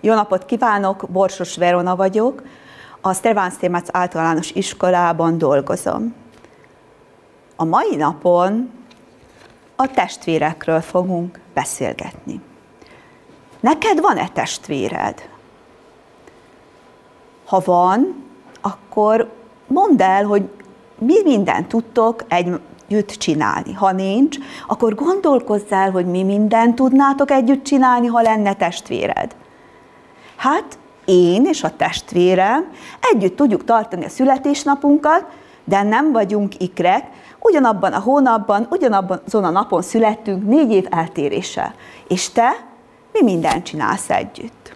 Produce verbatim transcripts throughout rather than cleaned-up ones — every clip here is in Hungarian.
Jó napot kívánok, Borsos Verona vagyok, a Stefan-Steinmetz általános iskolában dolgozom. A mai napon a testvérekről fogunk beszélgetni. Neked van-e testvéred? Ha van, akkor mondd el, hogy mi mindent tudtok együtt csinálni. Ha nincs, akkor gondolkozz el, hogy mi mindent tudnátok együtt csinálni, ha lenne testvéred. Hát én és a testvérem együtt tudjuk tartani a születésnapunkat, de nem vagyunk ikrek, ugyanabban a hónapban, ugyanabban azon a napon születtünk négy év eltéréssel. És te mi mindent csinálsz együtt?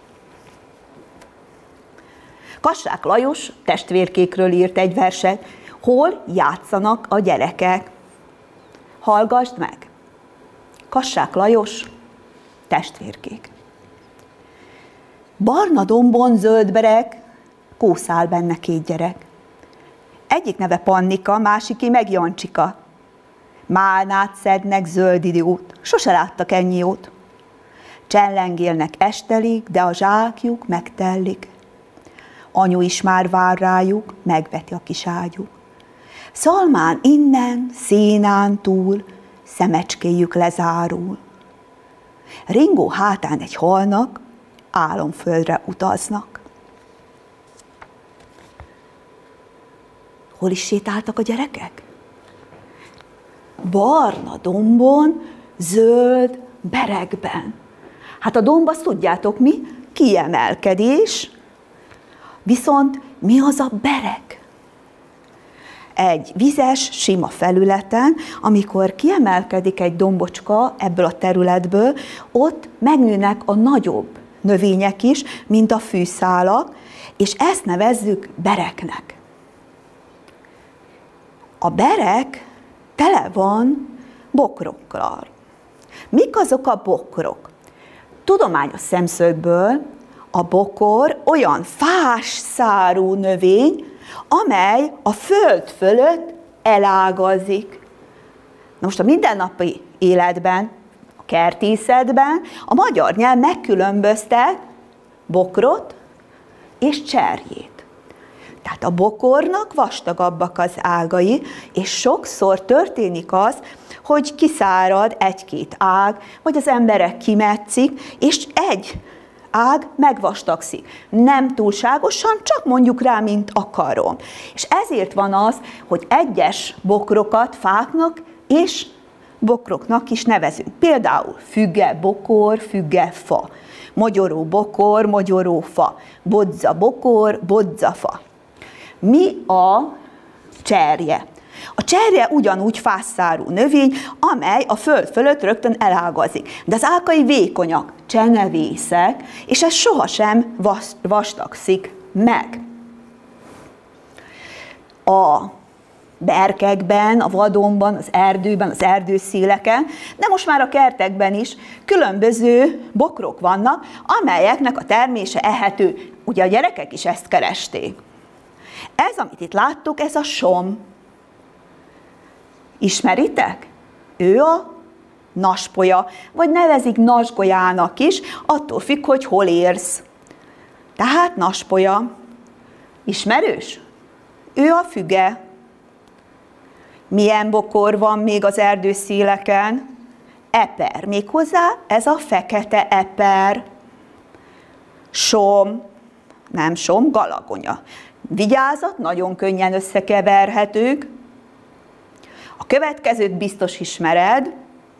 Kassák Lajos testvérkékről írt egy verset, hol játszanak a gyerekek. Hallgasd meg! Kassák Lajos, testvérkék. Barna dombon zöld bereg, kószál benne két gyerek. Egyik neve Pannika, másiké meg Jancsika. Málnát szednek zöld idiót, sose láttak ennyi jót. Csellengélnek estelig, de a zsákjuk megtellik. Anyu is már vár rájuk, megveti a kis ágyuk. Szalmán innen, szénán túl, szemecskéjük lezárul. Ringó hátán egy halnak, álomföldre utaznak. Hol is sétáltak a gyerekek? Barna dombon, zöld beregben. Hát a domb, azt tudjátok mi? Kiemelkedés. Viszont mi az a bereg? Egy vizes, sima felületen, amikor kiemelkedik egy dombocska ebből a területből, ott megnőnek a nagyobb növények is, mint a fűszálak, és ezt nevezzük bereknek. A berek tele van bokrokkal. Mik azok a bokrok? Tudományos szemszögből a bokor olyan fás szárú növény, amely a föld fölött elágazik. Na most a mindennapi életben, a kertészetben a magyar nyelv megkülönböztet bokrot és cserjét. Tehát a bokornak vastagabbak az ágai, és sokszor történik az, hogy kiszárad egy-két ág, vagy az emberek kimetszik, és egy ág megvastagszik. Nem túlságosan, csak mondjuk rá, mint a karom. És ezért van az, hogy egyes bokrokat fáknak és bokroknak is nevezünk. Például füge bokor, füge fa. Mogyoró bokor, mogyoró fa. Bodza bokor, bodza fa. Mi a cserje? A cserje ugyanúgy fásszárú növény, amely a föld fölött rögtön elágazik. De az ágai vékonyak, csenevészek, és ez sohasem vastagszik meg. A berkekben, a vadonban, az erdőben, az erdőszéleken, de most már a kertekben is különböző bokrok vannak, amelyeknek a termése ehető. Ugye a gyerekek is ezt keresték. Ez, amit itt láttuk, ez a som. Ismeritek? Ő a naspolya, vagy nevezik nasgolyának is, attól függ, hogy hol érsz. Tehát naspolya. Ismerős? Ő a füge. Milyen bokor van még az erdőszéleken? Eper. Méghozzá ez a fekete eper. Som. Nem som, galagonya. Vigyázat, nagyon könnyen összekeverhetők. A következőt biztos ismered.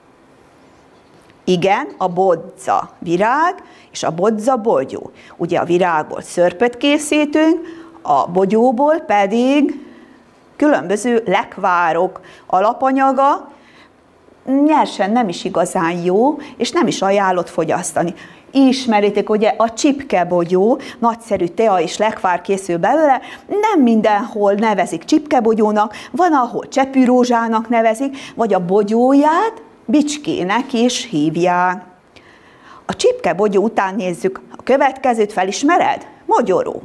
Igen, a bodza virág és a bodza bogyó. Ugye a virágból szörpöt készítünk, a bogyóból pedig különböző lekvárok alapanyaga, nyersen nem is igazán jó, és nem is ajánlott fogyasztani. Ismeritek, ugye a csipkebogyó, nagyszerű tea és lekvár készül belőle, nem mindenhol nevezik csipkebogyónak, van, ahol csepűrózsának nevezik, vagy a bogyóját bicskének is hívják. A csipkebogyó után nézzük a következőt, felismered? Mogyoró.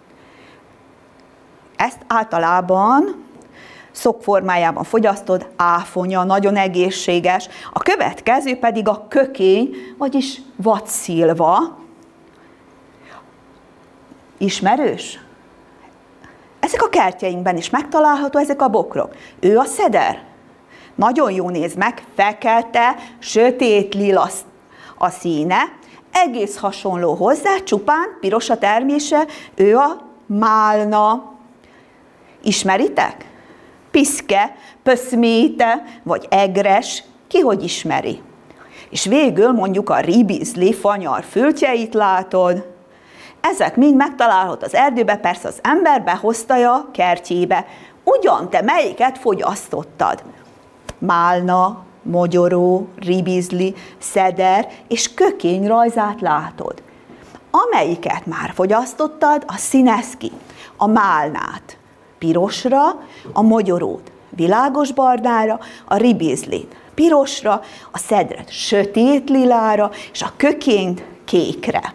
Ezt általában szokformájában fogyasztod, áfonya, nagyon egészséges. A következő pedig a kökény, vagyis vadszilva. Ismerős? Ezek a kertjeinkben is megtalálható, ezek a bokrok. Ő a szeder. Nagyon jó, nézd meg, fekete, sötét lila a színe, egész hasonló hozzá, csupán piros a termése, ő a málna. Ismeritek? Piszke, pöszméte, vagy egres, ki hogy ismeri. És végül mondjuk a ribizli, fanyar fültjeit látod. Ezek mind megtalálható az erdőbe, persze az ember behozta a kertjébe. Ugyan te melyiket fogyasztottad? Málna, mogyoró, ribizli, szeder és kökény rajzát látod. Amelyiket már fogyasztottad, a színez ki. A málnát pirosra, a mogyorót világos barnára, a ribizlit pirosra, a szedret sötét lilára, és a kökényt kékre.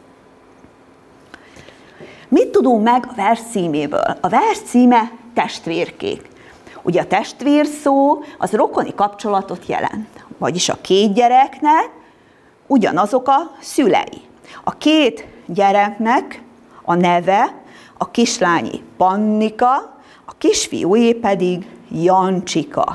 Mit tudunk meg a vers címéből? A vers címe testvérkék. Ugye a testvér szó az rokoni kapcsolatot jelent, vagyis a két gyereknek ugyanazok a szülei. A két gyereknek a neve a kislányi Pannika, a kisfiúé pedig Jancsika.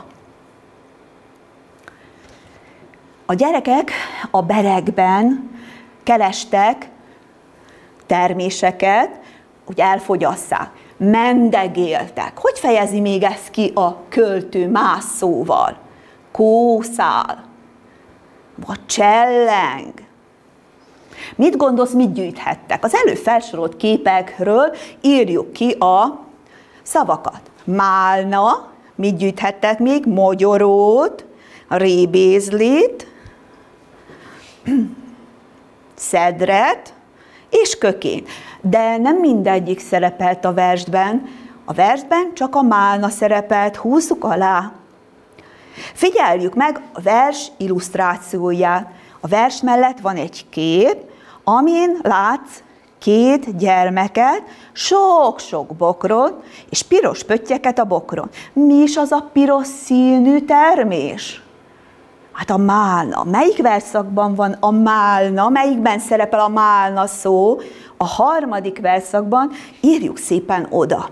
A gyerekek a berekben kerestek terméseket, hogy elfogyasszák. Mendegéltek. Hogy fejezi még ezt ki a költő más szóval? Kószál, vagy cselleng. Mit gondolsz, mit gyűjthettek? Az előbb felsorolt képekről írjuk ki a szavakat. Málna, mit gyűjthettek még? Mogyorót, rébézlit, szedret és kökényt. De nem mindegyik szerepelt a versben. A versben csak a málna szerepelt, húzzuk alá. Figyeljük meg a vers illusztrációját. A vers mellett van egy kép, amin látsz két gyermeket, sok-sok bokron, és piros pöttyeket a bokron. Mi is az a piros színű termés? Hát a málna. Melyik versszakban van a málna? Melyikben szerepel a málna szó? A harmadik versszakban írjuk szépen oda.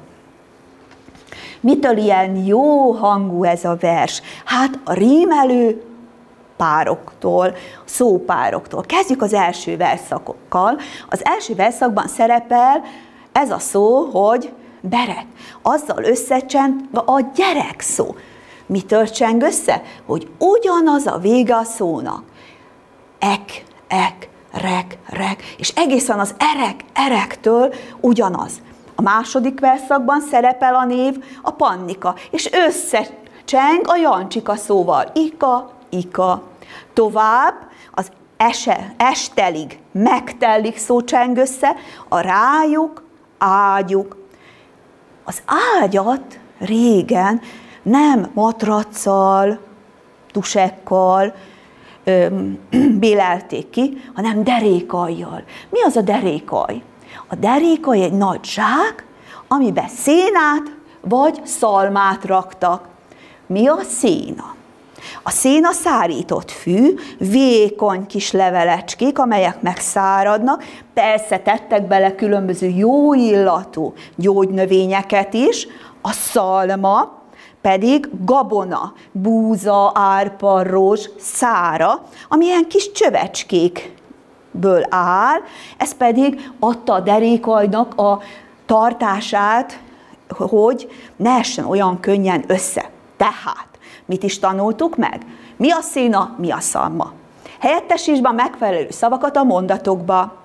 Mitől ilyen jó hangú ez a vers? Hát a rímelő pároktól, szópároktól. Kezdjük az első verszakokkal. Az első verszakban szerepel ez a szó, hogy berek. Azzal összecsengve a gyerek szó. Mitől cseng össze? Hogy ugyanaz a vége a szónak. Ek, ek, rek, rek, és egészen az erek, erektől ugyanaz. A második verszakban szerepel a név, a Pannika, és összecseng a Jancsika szóval. Ika, ika. Tovább az ese, estelig, megtellik szó cseng össze, a rájuk, ágyuk. Az ágyat régen nem matracsal, tusekkal öm, bélelték ki, hanem derékajjal. Mi az a derékaj? A derékaj egy nagy zsák, amiben szénát vagy szalmát raktak. Mi a széna? A széna szárított fű, vékony kis levelecskék, amelyek megszáradnak. Persze tettek bele különböző jó illatú gyógynövényeket is, a szalma pedig gabona, búza, árpa, rozs, szára, ami ilyen kis csövecskékből áll, ez pedig adta a derékajnak a tartását, hogy ne essen olyan könnyen össze. Tehát, mit is tanultuk meg? Mi a széna, mi a szalma? Helyettesítsd a megfelelő szavakat a mondatokba.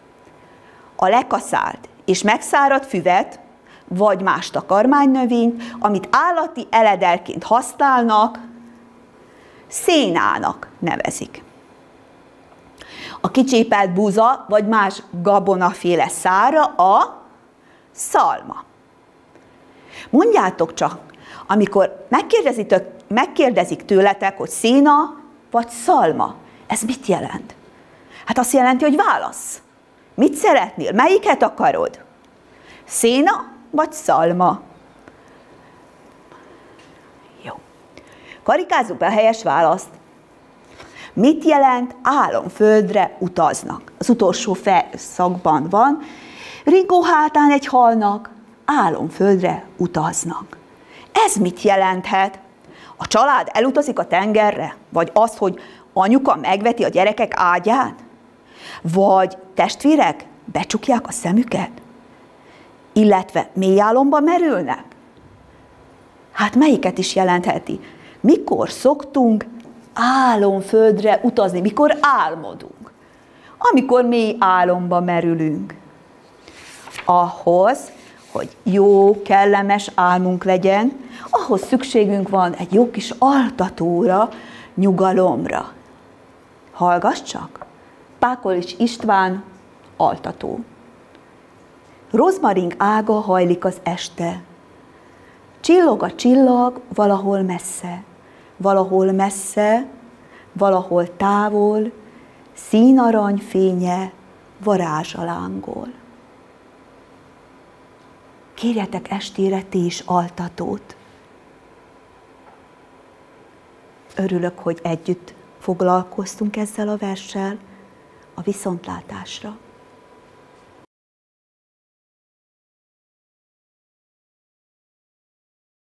A lekaszált és megszáradt füvet, vagy más takarmánynövényt, amit állati eledelként használnak, szénának nevezik. A kicsépelt búza, vagy más gabonaféle szára a szalma. Mondjátok csak, amikor megkérdezik tőletek, hogy széna vagy szalma, ez mit jelent? Hát azt jelenti, hogy válasz. Mit szeretnél? Melyiket akarod? Széna vagy szalma? Jó. Karikázzuk be a helyes választ. Mit jelent álomföldre utaznak? Az utolsó szakban van. Ringó hátán egy halnak, álomföldre utaznak. Ez mit jelenthet? A család elutazik a tengerre? Vagy az, hogy anyuka megveti a gyerekek ágyán? Vagy testvérek becsukják a szemüket? Illetve mély álomba merülnek? Hát melyiket is jelentheti? Mikor szoktunk álomföldre utazni? Mikor álmodunk? Amikor mély álomba merülünk. Ahhoz, hogy jó, kellemes álmunk legyen, ahhoz szükségünk van egy jó kis altatóra, nyugalomra. Hallgass csak! Pákolics István, altató. Rozmaring ága hajlik az este. Csillog a csillag valahol messze, valahol messze, valahol távol, színarany fénye varázsalángol. Kérjetek estére ti is altatót. Örülök, hogy együtt foglalkoztunk ezzel a verssel. A viszontlátásra.